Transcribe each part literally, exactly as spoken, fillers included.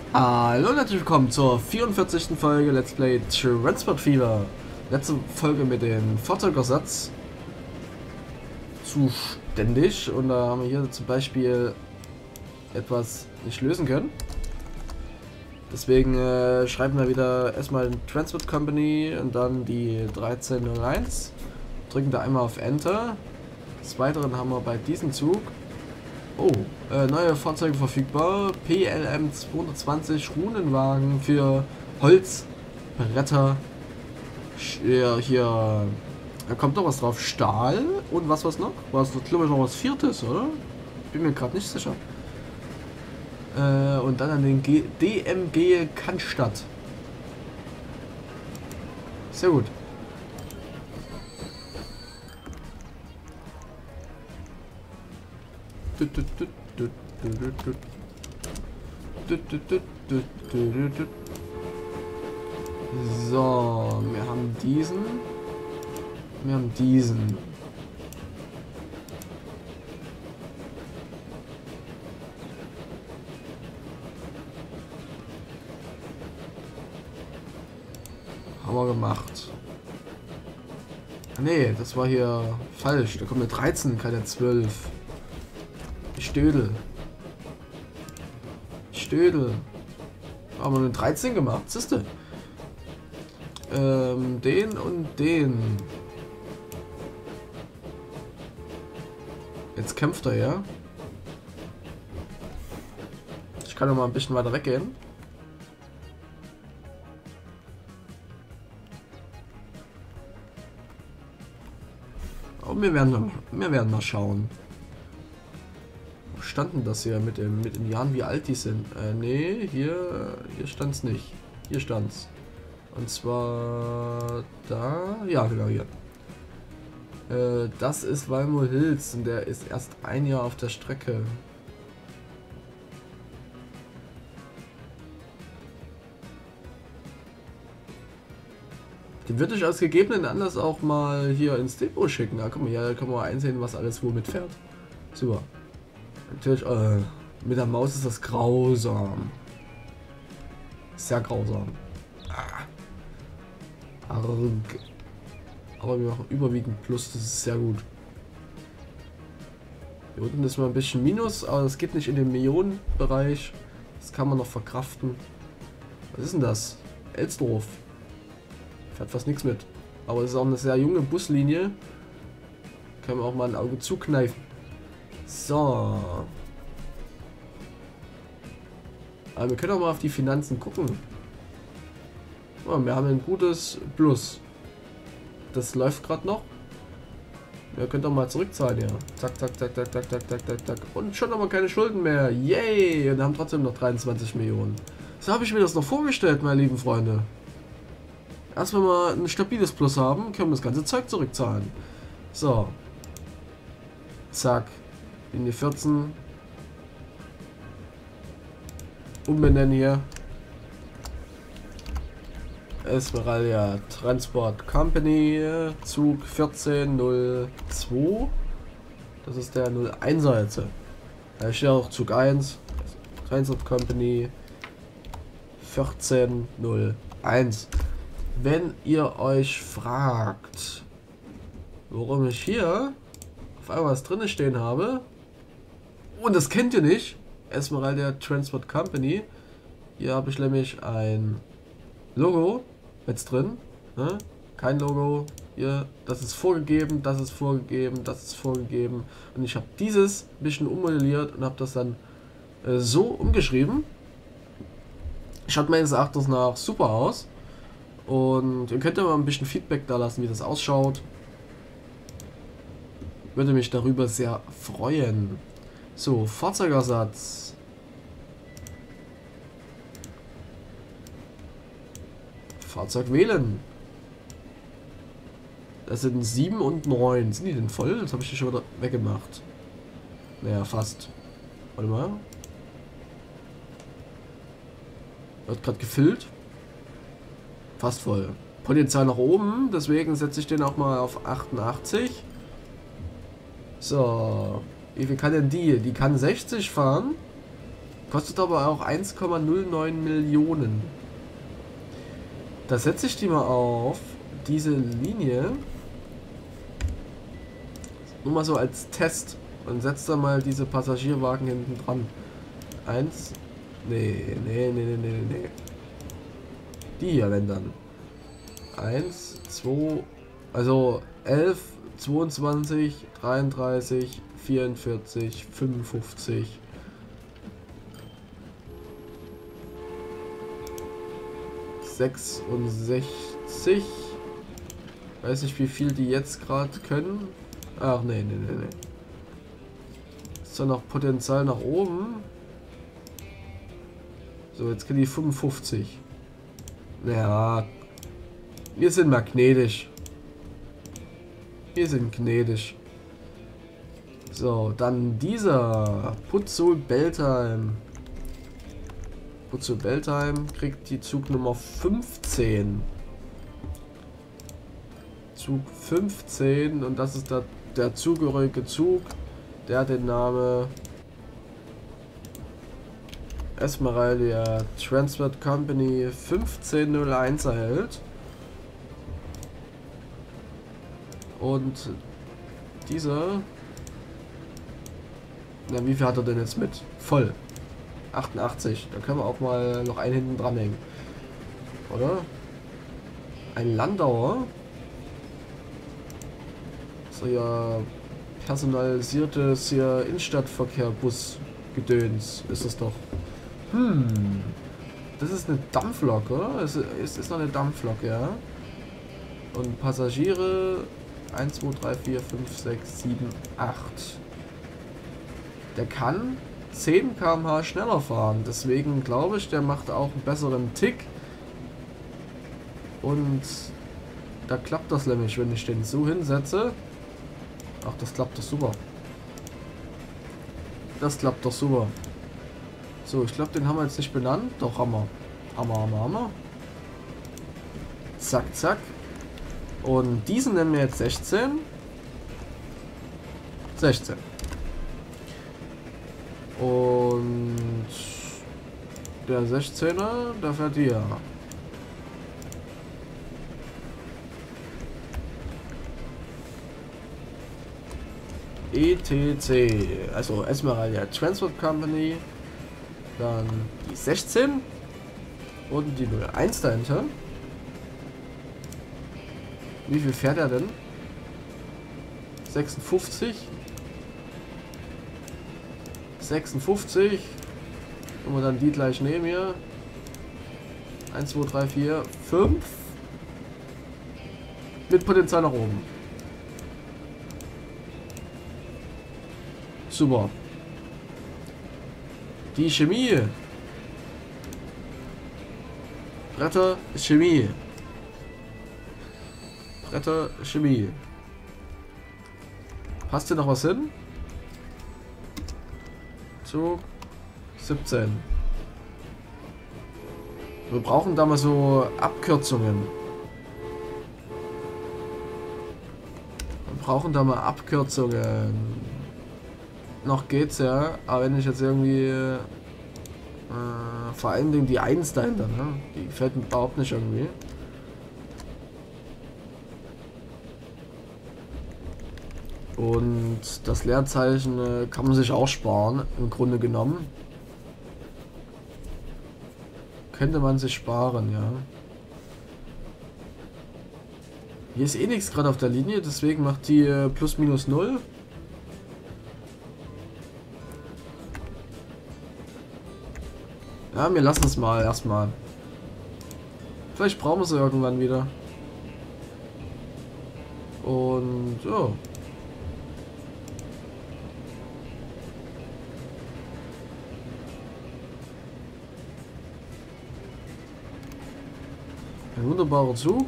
Hallo und herzlich willkommen zur vierundvierzigsten Folge Let's Play Transport Fever. Letzte Folge mit dem Fahrzeugersatz zuständig und da haben wir hier zum Beispiel etwas nicht lösen können. Deswegen äh, schreiben wir wieder erstmal Transport Company und dann die dreizehn null eins. Drücken da einmal auf Enter. Des Weiteren haben wir bei diesem Zug Oh, äh, neue Fahrzeuge verfügbar. P L M zweihundertzwanzig Runenwagen für Holzbretter. Hier, hier, da kommt noch was drauf. Stahl und was was noch? Was, glaube ich, noch was Viertes, oder? Bin mir gerade nicht sicher. Äh, und dann an den G D M G Cannstatt. Sehr gut. So, wir haben diesen. Wir haben diesen. Haben wir gemacht. Nee, das war hier falsch. Da kommt eine dreizehn, keine zwölf. Stödel. Stödel. Haben wir eine dreizehn gemacht, siehste. Ähm, den und den. Jetzt kämpft er, ja. Ich kann noch mal ein bisschen weiter weggehen. Aber wir werden, wir werden mal schauen. Standen das hier mit dem mit den Jahren, wie alt die sind? Äh, nee, hier, hier stand es nicht. Hier stand's. Und zwar da, ja genau hier. Äh, das ist Walmo Hills und der ist erst ein Jahr auf der Strecke. Den würde ich aus gegebenen Anlass auch mal hier ins Depot schicken. Da guck mal, hier können wir einsehen, was alles wo mitfährt. Super. Natürlich, äh, mit der Maus ist das grausam. Sehr grausam. Ah. Arg. Aber wir machen überwiegend Plus, das ist sehr gut. Hier unten ist mal ein bisschen Minus, aber das geht nicht in den Millionenbereich. Das kann man noch verkraften. Was ist denn das? Elsdorf. Fährt fast nichts mit. Aber es ist auch eine sehr junge Buslinie. Können wir auch mal ein Auge zukneifen. So. Aber wir können auch mal auf die Finanzen gucken. Oh, wir haben ein gutes Plus. Das läuft gerade noch. Wir können doch mal zurückzahlen, ja. Zack, zack, zack, zack, zack, zack, zack, zack, zack. Und schon haben wir keine Schulden mehr. Yay! Und haben trotzdem noch dreiundzwanzig Millionen. So habe ich mir das noch vorgestellt, meine lieben Freunde. Erst wenn wir ein stabiles Plus haben, können wir das ganze Zeug zurückzahlen. So. Zack. Linie vierzehn. Umbenennen hier. Esmeralda Transport Company. Zug vierzehn null zwei. Das ist der null einser jetzt. Da steht auch Zug eins. Transport Company vierzehn null eins. Wenn ihr euch fragt, warum ich hier auf einmal was drin stehen habe, und das kennt ihr nicht, Esmeralda Transport Company, hier habe ich nämlich ein Logo jetzt drin, ne? Kein Logo, hier, das ist vorgegeben, das ist vorgegeben, das ist vorgegeben, und ich habe dieses ein bisschen ummodelliert und habe das dann äh, so umgeschrieben. Schaut meines Erachtens nach super aus, und ihr könnt ja mal ein bisschen Feedback da lassen, wie das ausschaut. Würde mich darüber sehr freuen. So, Fahrzeugersatz. Fahrzeug wählen. Das sind sieben und neun. Sind die denn voll? Das habe ich schon wieder weggemacht. Naja, fast. Warte mal. Wird gerade gefüllt. Fast voll. Potenzial nach oben. Deswegen setze ich den auch mal auf achtundachtzig. So. Wie viel kann denn die? Die kann sechzig fahren. Kostet aber auch eins Komma null neun Millionen. Da setze ich die mal auf diese Linie. Nur mal so als Test. Und setze da mal diese Passagierwagen hinten dran. Eins. Nee, nee, nee, nee, nee, nee. Die hier, wenn dann. Eins, zwei, also elf, zweiundzwanzig, dreiunddreißig, vierundvierzig, fünfundfünfzig. sechsundsechzig. Weiß nicht, wie viel die jetzt gerade können. Ach, nee, nee, nee, nee. Ist da noch Potenzial nach oben? So, jetzt können die fünfundfünfzig. Ja. Wir sind mal gnädig. Wir sind gnädig. So, dann dieser Putzo Beltheim. Putzo Beltheim kriegt die Zugnummer fünfzehn. Zug fünfzehn und das ist der, der zugehörige Zug, der den Namen Esmeralda Transport Company fünfzehn null eins erhält. Und dieser... Na, wie viel hat er denn jetzt mit? Voll. achtundachtzig. Da können wir auch mal noch einen hinten dran hängen. Oder? Ein Landauer. So ja personalisiertes hier Innenstadtverkehr Bus Gedöns ist es doch. Hm. Das ist eine Dampflok, oder? Es ist, es ist noch eine Dampflok, ja. Und Passagiere eins, zwei, drei, vier, fünf, sechs, sieben, acht. Der kann zehn Kilometer pro Stunde schneller fahren. Deswegen glaube ich, der macht auch einen besseren Tick. Und da klappt das nämlich, wenn ich den so hinsetze. Ach, das klappt doch super. Das klappt doch super. So, ich glaube, den haben wir jetzt nicht benannt. Doch, haben wir. Hammer, Hammer, Hammer. Zack, zack. Und diesen nennen wir jetzt sechzehn. sechzehn. Und der sechzehner, der fährt hier. E T C, also Esmeralda Transport Company, dann die sechzehn und die null eins dahinter. Wie viel fährt er denn? sechsundfünfzig. sechsundfünfzig. Und wir dann die gleich nehmen hier. eins, zwei, drei, vier, fünf. Mit Potenzial nach oben. Super. Die Chemie. Bretter Chemie. Bretter Chemie. Passt hier noch was hin? Zug siebzehn. Wir brauchen da mal so Abkürzungen. Wir brauchen da mal Abkürzungen. Noch geht's ja, aber wenn ich jetzt irgendwie äh, vor allen Dingen die eins dahinter, ne? Die gefällt mir überhaupt nicht irgendwie. Und das Leerzeichen äh, kann man sich auch sparen, im Grunde genommen. Könnte man sich sparen, ja. Hier ist eh nichts gerade auf der Linie, deswegen macht die äh, plus minus null. Ja, wir lassen es mal erstmal. Vielleicht brauchen wir sie irgendwann wieder. Und ja. Ein wunderbarer Zug.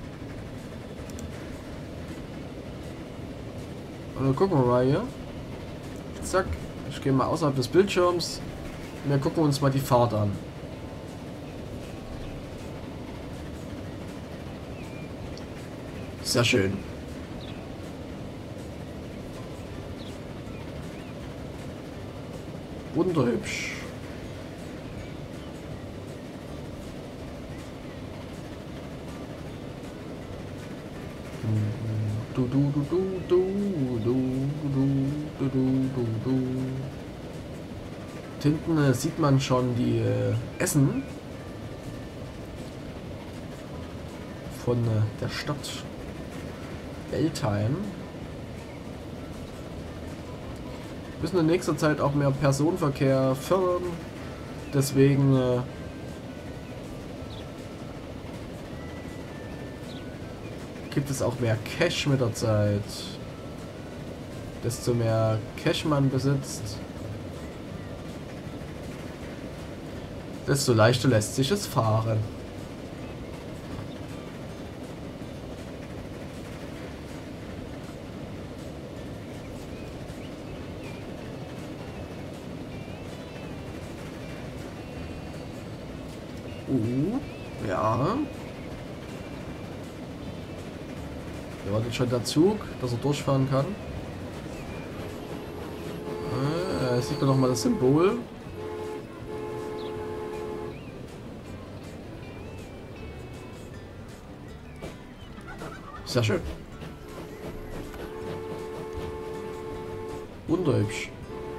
Und dann gucken wir mal hier. Zack. Ich gehe mal außerhalb des Bildschirms. Wir gucken uns mal die Fahrt an. Sehr schön. Wunderhübsch. Du, du, du, du, du, du, du, du, du, du, du. Hinten äh, sieht man schon die äh, Essen von äh, der Stadt Eltheim. Wir müssen in nächster Zeit auch mehr Personenverkehr fördern. Deswegen äh, gibt es auch mehr Cash mit der Zeit. Desto mehr Cash man besitzt, desto leichter lässt sich es fahren. Uh, ja. Hier wartet schon der Zug, dass er durchfahren kann. Äh, sieht man noch mal das Symbol. Sehr schön. Wunderhübsch.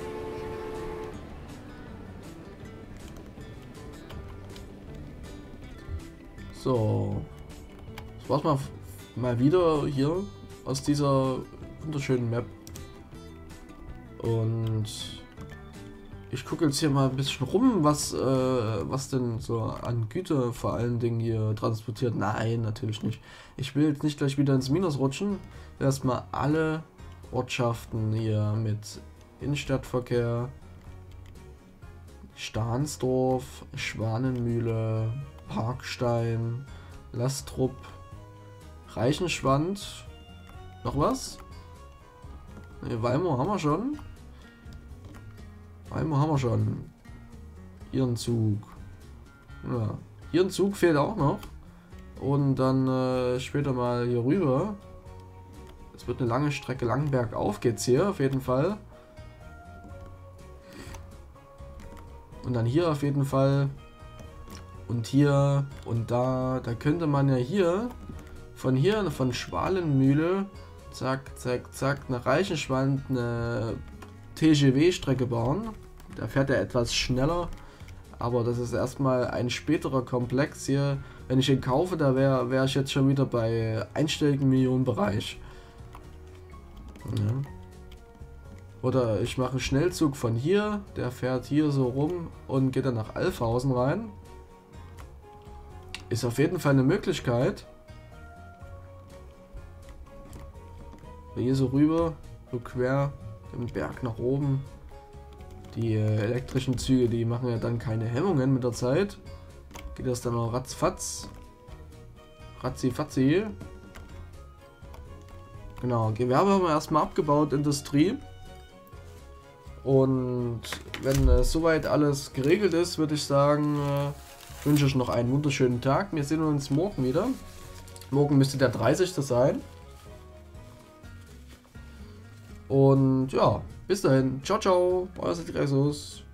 So. Das war's mal, mal wieder hier aus dieser wunderschönen Map. Und ich gucke jetzt hier mal ein bisschen rum, was, äh, was denn so an Güter vor allen Dingen hier transportiert. Nein, natürlich nicht. Ich will jetzt nicht gleich wieder ins Minus rutschen. Erstmal alle Ortschaften hier mit Innenstadtverkehr. Stahnsdorf, Schwanenmühle, Parkstein, Lastrup, Reichenschwand. Noch was? Ne, Weimar haben wir schon. Weimar haben wir schon. Ihren Zug. Ja. Ihren Zug fehlt auch noch. Und dann äh, später mal hier rüber. Es wird eine lange Strecke, lang bergauf geht's hier auf jeden Fall. Und dann hier auf jeden Fall. Und hier und da. Da könnte man ja hier von hier, von Schwalenmühle, zack, zack, zack, nach Reichenschwand eine T G W-Strecke bauen. Da fährt er etwas schneller. Aber das ist erstmal ein späterer Komplex hier. Wenn ich ihn kaufe, da wäre wär ich jetzt schon wieder bei einstelligen Millionenbereich. Ja. Oder ich mache einen Schnellzug von hier, der fährt hier so rum und geht dann nach Alfhausen rein. Ist auf jeden Fall eine Möglichkeit. Hier so rüber, so quer den Berg nach oben. Die äh, elektrischen Züge, die machen ja dann keine Hemmungen mit der Zeit. Geht das dann noch ratzfatz. Ratzi-fatzi. Genau, Gewerbe haben wir erstmal abgebaut, Industrie. Und wenn äh, soweit alles geregelt ist, würde ich sagen, äh, wünsche ich noch einen wunderschönen Tag. Wir sehen uns morgen wieder. Morgen müsste der dreißigste sein. Und ja, bis dahin. Ciao, ciao. Euer Cedric Jesus.